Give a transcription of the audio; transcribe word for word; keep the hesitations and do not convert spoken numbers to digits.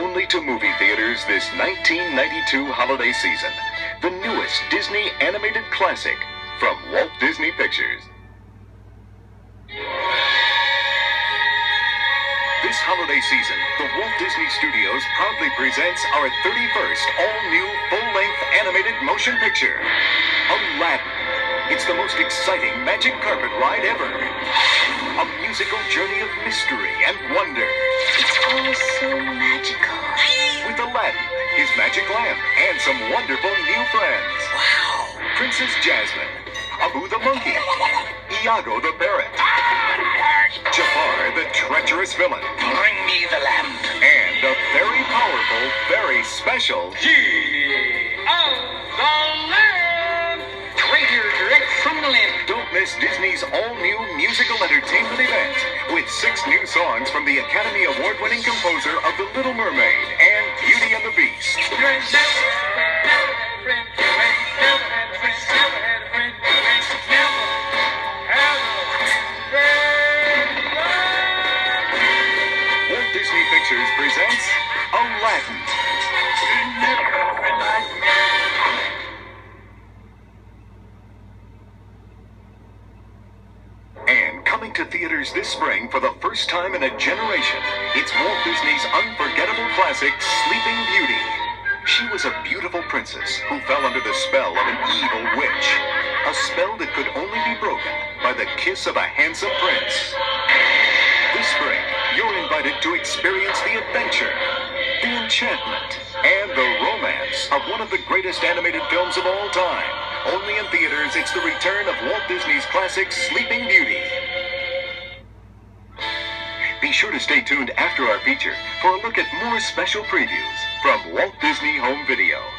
only to movie theaters this nineteen ninety-two holiday season. The newest Disney animated classic from Walt Disney Pictures. This holiday season, the Walt Disney Studios proudly presents our thirty-first all-new full-length animated motion picture, Aladdin. It's the most exciting magic carpet ride ever. A musical journey of mystery and wonder. It's all so magical. With Aladdin, his magic lamp, and some wonderful new friends. Wow. Princess Jasmine, Abu the monkey, Iago the parrot, Jafar the treacherous villain, Bring me the lamp. and a very powerful, very special Key of the Lamp. Right here, direct from the lamp. Don't miss Disney's all-new musical entertainment event with six new songs from the Academy Award-winning composer of The Little Mermaid and Beauty and the Beast. Walt Disney Pictures presents Aladdin. And coming to theaters this spring for the first time in a generation, it's Walt Disney's unforgettable classic, Sleeping Beauty. She was a beautiful princess who fell under the spell of an evil witch. A spell that could only be broken by the kiss of a handsome prince. This spring, you're invited to experience the adventure, the enchantment, and the romance of one of the greatest animated films of all time. Only in theaters, it's the return of Walt Disney's classic Sleeping Beauty. Be sure to stay tuned after our feature for a look at more special previews from Walt Disney Home Video.